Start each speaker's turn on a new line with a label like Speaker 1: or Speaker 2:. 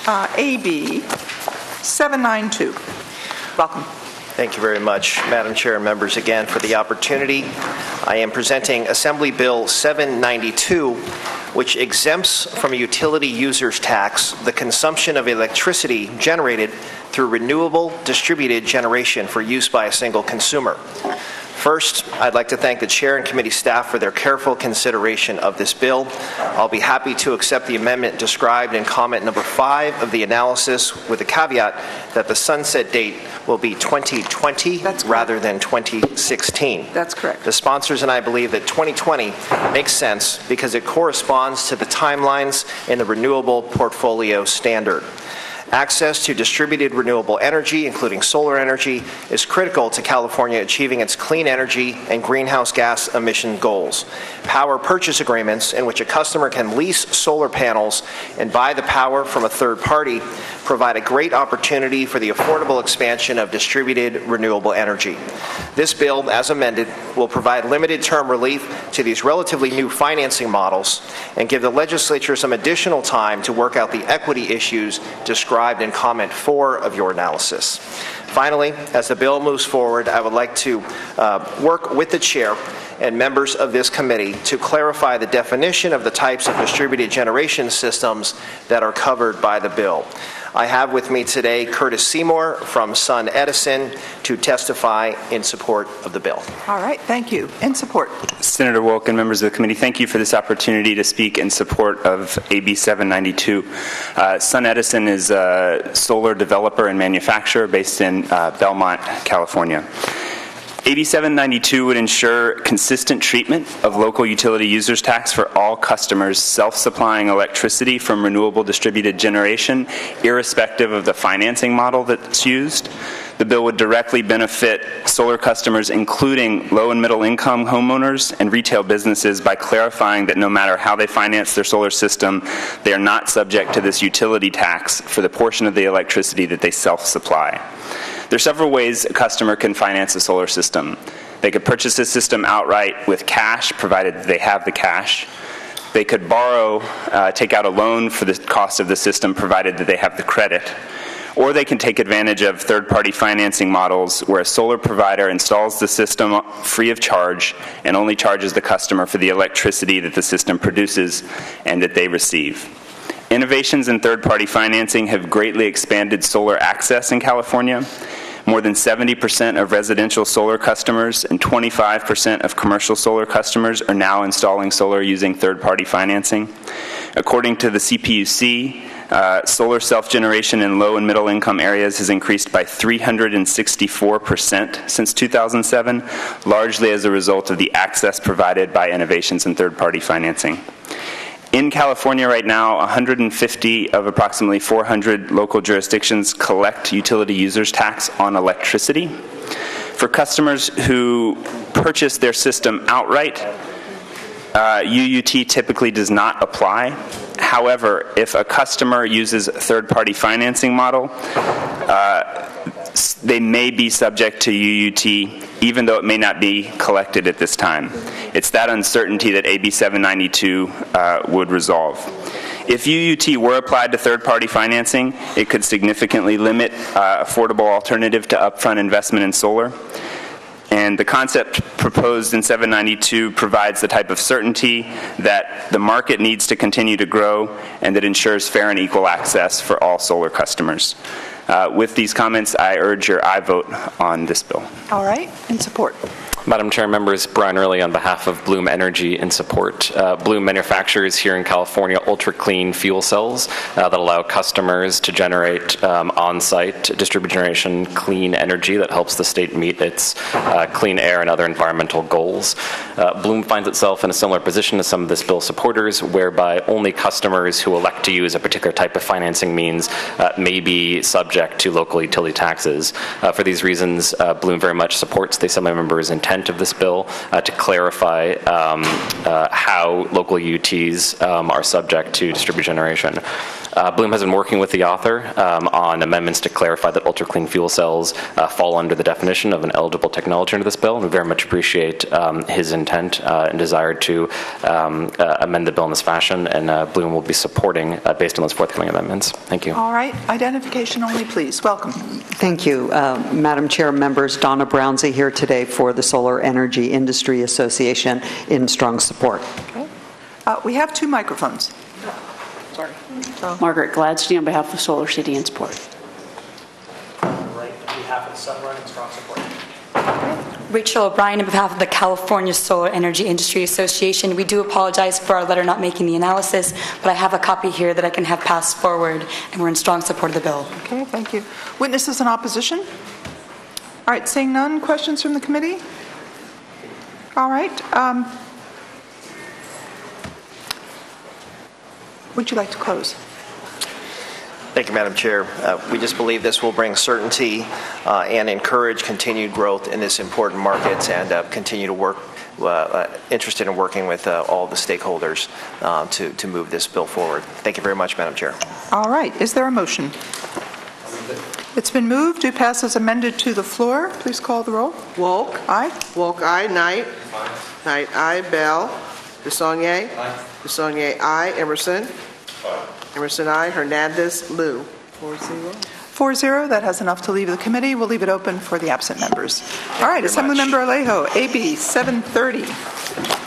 Speaker 1: AB 792. Welcome.
Speaker 2: Thank you very much, Madam Chair and members, again for the opportunity. I am presenting Assembly Bill 792, which exempts from a utility user's tax the consumption of electricity generated through renewable distributed generation for use by a single consumer. First, I'd like to thank the Chair and committee staff for their careful consideration of this bill. I'll be happy to accept the amendment described in comment number 5 of the analysis, with the caveat that the sunset date will be 2020 rather than 2016.
Speaker 1: That's correct.
Speaker 2: The sponsors and I believe that 2020 makes sense because it corresponds to the timelines in the Renewable Portfolio Standard. Access to distributed renewable energy, including solar energy, is critical to California achieving its clean energy and greenhouse gas emission goals. Power purchase agreements, in which a customer can lease solar panels and buy the power from a third party, provide a great opportunity for the affordable expansion of distributed renewable energy. This bill, as amended, will provide limited-term relief to these relatively new financing models and give the legislature some additional time to work out the equity issues described in comment 4 of your analysis. Finally, as the bill moves forward, I would like to work with the Chair and members of this committee to clarify the definition of the types of distributed generation systems that are covered by the bill. I have with me today Curtis Seymour from SunEdison to testify in support of the bill.
Speaker 1: All right, thank you. In support.
Speaker 3: Senator Wilk and members of the committee, thank you for this opportunity to speak in support of AB 792. SunEdison is a solar developer and manufacturer based in Belmont, California. AB 792 would ensure consistent treatment of local utility users tax for all customers self-supplying electricity from renewable distributed generation, irrespective of the financing model that's used. The bill would directly benefit solar customers, including low and middle income homeowners and retail businesses, by clarifying that no matter how they finance their solar system, they are not subject to this utility tax for the portion of the electricity that they self-supply. There are several ways a customer can finance a solar system. They could purchase a system outright with cash, provided they have the cash. They could borrow, take out a loan for the cost of the system, provided that they have the credit. Or they can take advantage of third-party financing models where a solar provider installs the system free of charge and only charges the customer for the electricity that the system produces and that they receive. Innovations in third-party financing have greatly expanded solar access in California. More than 70% of residential solar customers and 25% of commercial solar customers are now installing solar using third-party financing. According to the CPUC, solar self-generation in low and middle income areas has increased by 364% since 2007, largely as a result of the access provided by innovations in third-party financing. In California right now, 150 of approximately 400 local jurisdictions collect utility users tax on electricity. For customers who purchase their system outright, UUT typically does not apply. However, if a customer uses a third-party financing model, they may be subject to UUT, even though it may not be collected at this time. It's that uncertainty that AB 792 would resolve. If UUT were applied to third-party financing, it could significantly limit affordable alternative to upfront investment in solar. And the concept proposed in 792 provides the type of certainty that the market needs to continue to grow and that ensures fair and equal access for all solar customers. With these comments, I urge your aye vote on this bill.
Speaker 1: All right, in support.
Speaker 4: Madam Chair, members, Brian Early on behalf of Bloom Energy in support. Bloom manufactures here in California ultra-clean fuel cells that allow customers to generate on-site distributed generation clean energy that helps the state meet its clean air and other environmental goals. Bloom finds itself in a similar position to some of this bill supporters, whereby only customers who elect to use a particular type of financing means may be subject to local utility taxes. For these reasons, Bloom very much supports the Assembly members' intent of this bill to clarify how local UTs are subject to distributed generation. Bloom has been working with the author on amendments to clarify that ultra-clean fuel cells fall under the definition of an eligible technology under this bill, and we very much appreciate his intent and desire to amend the bill in this fashion, and Bloom will be supporting based on those forthcoming amendments. Thank you.
Speaker 1: All right. Identification only, please. Welcome.
Speaker 5: Thank you, Madam Chair, members. Donna Brownsey here today for the Solar Energy Industry Association in strong support.
Speaker 1: Okay. We have 2 microphones. Sorry.
Speaker 6: Margaret Gladstein on behalf of Solar City in support.
Speaker 2: Right, on behalf of Sunrun and strong support.
Speaker 7: Rachel O'Brien on behalf of the California Solar Energy Industry Association. We do apologize for our letter not making the analysis, but I have a copy here that I can have passed forward, and we're in strong support of the bill.
Speaker 1: Okay, thank you. Witnesses in opposition? All right, seeing none, questions from the committee? All right. Would you like to close?
Speaker 2: Thank you, Madam Chair. We just believe this will bring certainty and encourage continued growth in this important market, and continue to work, interested in working with all the stakeholders to move this bill forward. Thank you very much, Madam Chair.
Speaker 1: All right. Is there a motion? It's been moved to pass as amended to the floor. Please call the roll.
Speaker 8: Wolk.
Speaker 1: Aye.
Speaker 8: Wolk, aye. Knight. Knight, aye. Bell. DeSaulnier. DeSaulnier, aye. Emerson. Emerson, aye. Hernandez, Lou. 4-0.
Speaker 1: 4-0. That has enough to leave the committee. We'll leave it open for the absent members. All right. Assemblymember Alejo, AB 730.